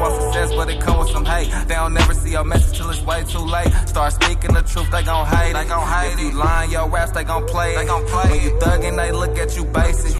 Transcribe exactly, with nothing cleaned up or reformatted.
want success, but it come with some hate. They don't never see your message till it's way too late. Start speaking the truth, they gon' hate it. They gon' hate it. If you lying your raps, they gon' play it. They gon' play it. When you thuggin', they look at you basic.